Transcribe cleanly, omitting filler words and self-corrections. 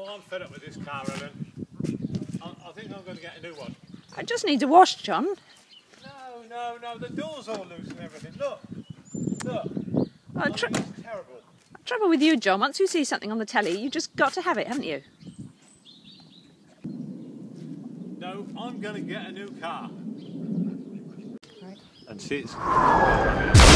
Oh, I'm fed up with this car, Helen. I think I'm going to get a new one. It just needs a wash, John. No, the door's all loose and everything. Look. Well, It's terrible. The trouble with you, John, once you see something on the telly, you've just got to have it, haven't you? No, I'm going to get a new car. Right. And see it's...